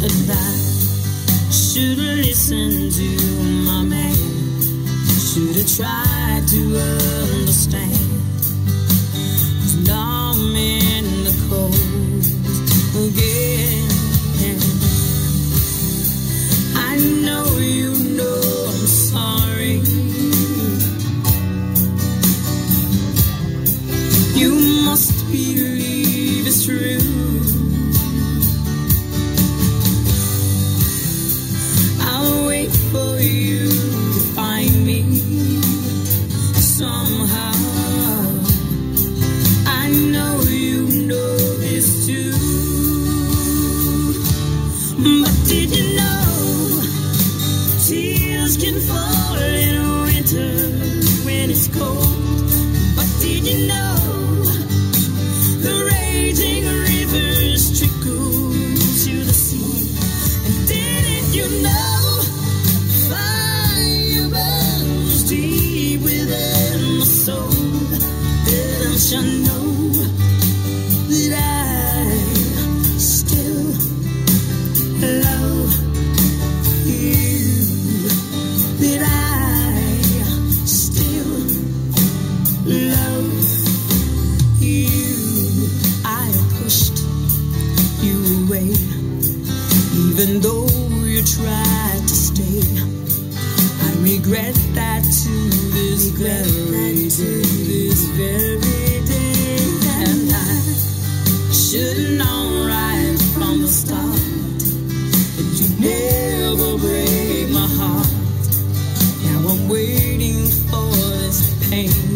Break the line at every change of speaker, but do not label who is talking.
And I should have listened to my man. Should have tried to understand. 'Cause now I'm in the cold again. I know you know I'm sorry. You must believe it's true. I'll wait for you to find me somehow. I know you know this too. But did you know tears can fall in winter when it's cold? But did you know the raging rivers trickle to the sea? And didn't you know fire burns deep within my soul? Didn't you know that I still love you? That I still love you? I pushed you away, even though you tried to stay. I regret that to this very day. And I should have known right from the start that you'd never break my heart. Now I'm waiting for this pain